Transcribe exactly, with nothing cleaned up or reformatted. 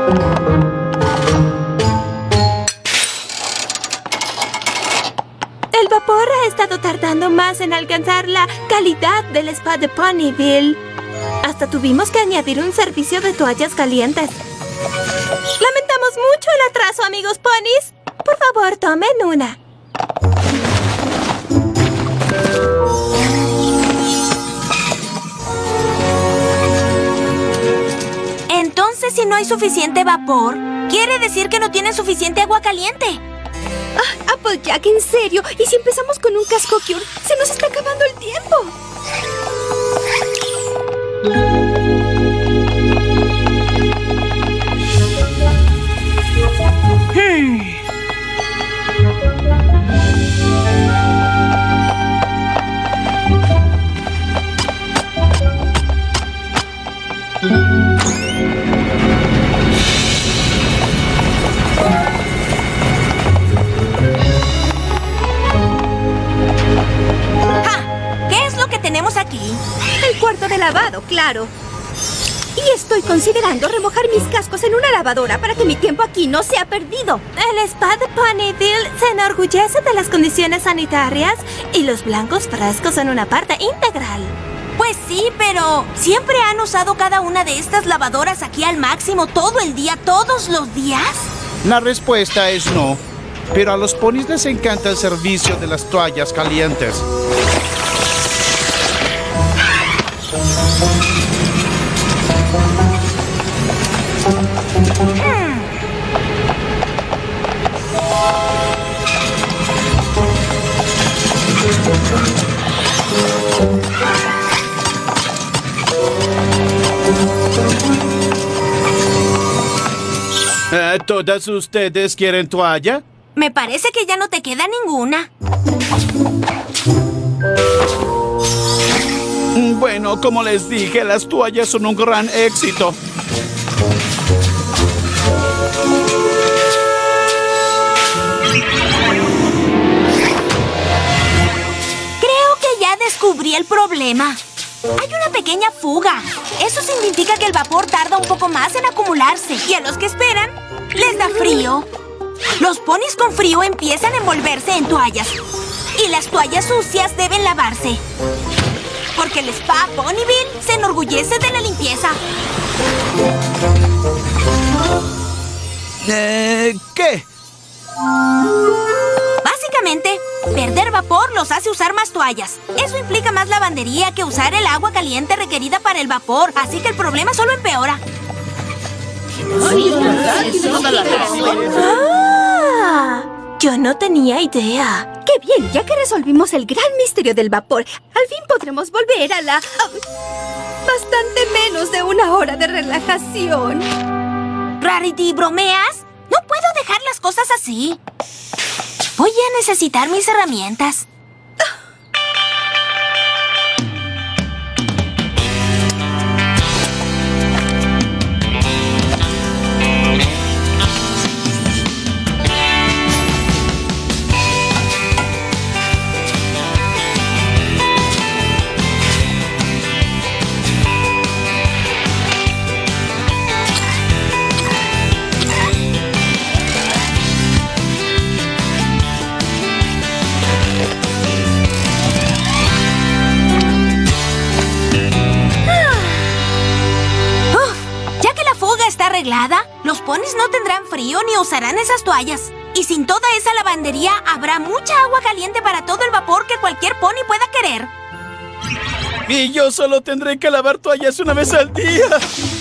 El vapor ha estado tardando más en alcanzar la calidad del spa de Ponyville. Hasta tuvimos que añadir un servicio de toallas calientes. Lamentamos mucho el atraso, amigos ponis. Por favor, tomen una. Entonces, si no hay suficiente vapor, quiere decir que no tienen suficiente agua caliente. Ah, Applejack, ¿en serio? ¿Y si empezamos con un casco cure? ¡Se nos está acabando el tiempo! Hmm. Tenemos aquí el cuarto de lavado, claro. Y estoy considerando remojar mis cascos en una lavadora para que mi tiempo aquí no sea perdido. El spa de Ponyville se enorgullece de las condiciones sanitarias y los blancos frescos son una parte integral. Pues sí, pero ¿siempre han usado cada una de estas lavadoras aquí al máximo todo el día, todos los días? La respuesta es no. Pero a los ponis les encanta el servicio de las toallas calientes. Eh, ¿Todas ustedes quieren toalla? Me parece que ya no te queda ninguna. Bueno, como les dije, las toallas son un gran éxito. Creo que ya descubrí el problema. Hay una pequeña fuga. Eso significa que el vapor tarda un poco más en acumularse. Y a los que esperan, les da frío. Los ponis con frío empiezan a envolverse en toallas. Y las toallas sucias deben lavarse. Porque el spa Ponyville se enorgullece de la limpieza. Eh, ¿qué? Básicamente, perder vapor los hace usar más toallas. Eso implica más lavandería que usar el agua caliente requerida para el vapor. Así que el problema solo empeora. ¡Ah! Yo no tenía idea. ¡Qué bien! Ya que resolvimos el gran misterio del vapor, al fin podremos volver a la... Uh, bastante menos de una hora de relajación. Rarity, ¿bromeas? No puedo dejar las cosas así. Voy a necesitar mis herramientas. Arreglada, los ponis no tendrán frío ni usarán esas toallas. Y sin toda esa lavandería, habrá mucha agua caliente para todo el vapor que cualquier pony pueda querer. Y yo solo tendré que lavar toallas una vez al día.